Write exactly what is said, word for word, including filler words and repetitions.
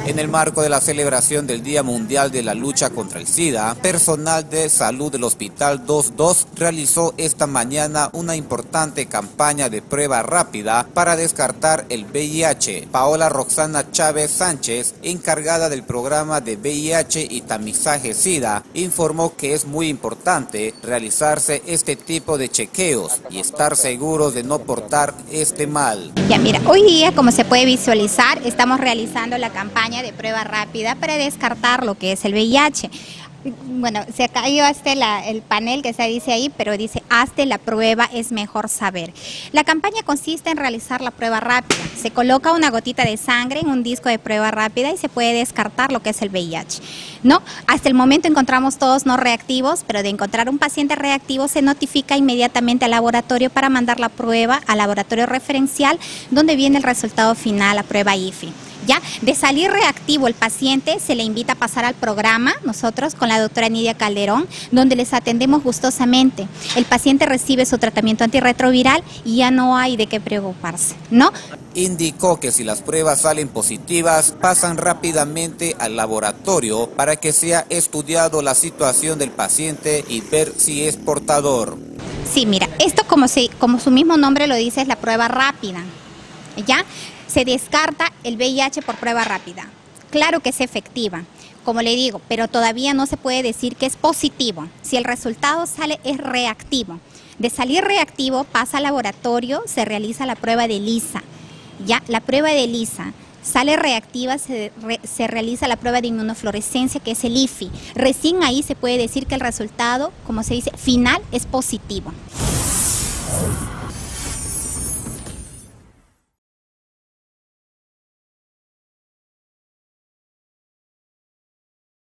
En el marco de la celebración del Día Mundial de la Lucha contra el SIDA, personal de salud del Hospital dos dos realizó esta mañana una importante campaña de prueba rápida para descartar el V I H. Paola Roxana Chávez Sánchez, encargada del programa de V I H y tamizaje SIDA, informó que es muy importante realizarse este tipo de chequeos y estar seguros de no portar este mal. Ya mira, hoy día, como se puede visualizar, estamos realizando la campaña de prueba rápida para descartar lo que es el V I H. Bueno, se ha caído hasta la, el panel que se dice ahí, pero dice, hazte la prueba, es mejor saber. La campaña consiste en realizar la prueba rápida. Se coloca una gotita de sangre en un disco de prueba rápida y se puede descartar lo que es el V I H. ¿No? Hasta el momento encontramos todos no reactivos, pero de encontrar un paciente reactivo se notifica inmediatamente al laboratorio para mandar la prueba al laboratorio referencial, donde viene el resultado final, la prueba I F I. ¿Ya? De salir reactivo el paciente, se le invita a pasar al programa, nosotros con la doctora Nidia Calderón, donde les atendemos gustosamente. El paciente recibe su tratamiento antirretroviral y ya no hay de qué preocuparse, ¿no? Indicó que si las pruebas salen positivas, pasan rápidamente al laboratorio para que sea estudiado la situación del paciente y ver si es portador. Sí, mira, esto como, se, como su mismo nombre lo dice, es la prueba rápida, ¿ya? Se descarta el V I H por prueba rápida. Claro que es efectiva, como le digo, pero todavía no se puede decir que es positivo. Si el resultado sale, es reactivo. De salir reactivo, pasa al laboratorio, se realiza la prueba de ELISA. Ya, la prueba de ELISA sale reactiva, se, re, se realiza la prueba de inmunofluorescencia, que es el I F I. Recién ahí se puede decir que el resultado, como se dice, final es positivo.